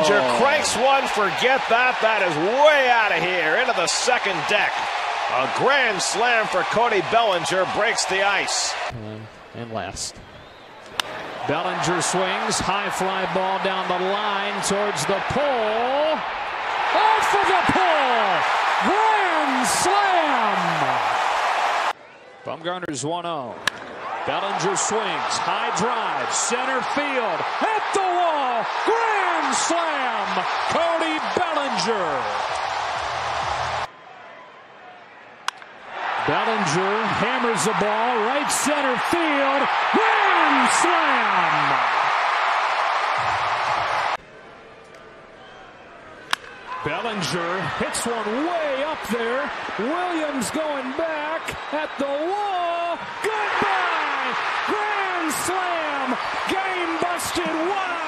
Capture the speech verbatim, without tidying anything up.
Bellinger cranks one. Forget that. That is way out of here. Into the second deck. A grand slam for Cody Bellinger. Breaks the ice. Uh, and last. Bellinger swings. High fly ball down the line towards the pole. Off of the pole. Grand slam. Bumgarner's one oh. Bellinger swings. High drive. Center field. At the wall. Grand slam. Cody Bellinger. Bellinger hammers the ball. Right center field. Grand slam. Bellinger hits one way up there. Williams going back at the wall. Goodbye. Grand slam. Game busted. Wow.